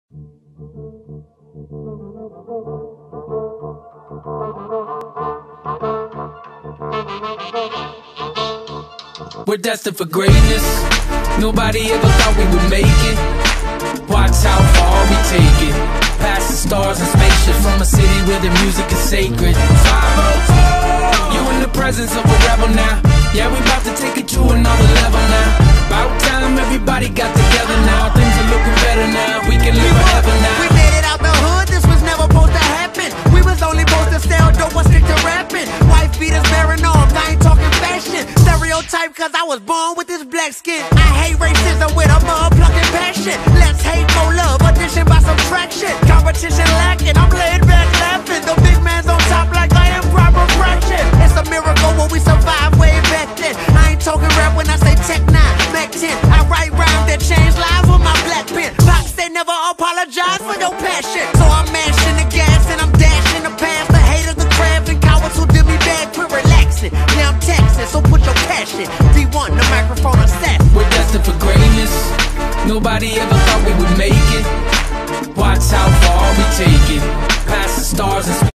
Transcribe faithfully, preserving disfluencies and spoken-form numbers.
We're destined for greatness. Nobody ever thought we would make it. Watch how far we take it. Past the stars and spaceships, from a city where the music is sacred. five oh four, you in the presence of a rebel now. Yeah, we about to take it to another level now. About time everybody got together now. Things are looking better now. We can live forever now. We made it out the hood, this was never supposed to happen. We was only supposed to sell dope or stick to rapping. Wife beaters bearing arms, I ain't talking fashion. Stereotype cause I was born with this black skin. I hate racism with a motherfucking passion. Let's hate for love, addition by subtraction. Competition lacking, I'm laid back laughing. The big man's on top like I am proper fraction. It's a miracle when we survive way back then. I ain't talking rap when I say tech nine, Mac ten. I write rhymes that change lives with my black pen. Pops, they never apologize for your passion. So I'm mashing the gas and I'm dashing the past. The haters, the crabs and cowards who did me bad, quit relaxing. Now I'm taxing, so put your cash in. D one, the microphone assassin. We're destined for greatness. Nobody ever thought we would make it. Watch how far we take it. Past the stars and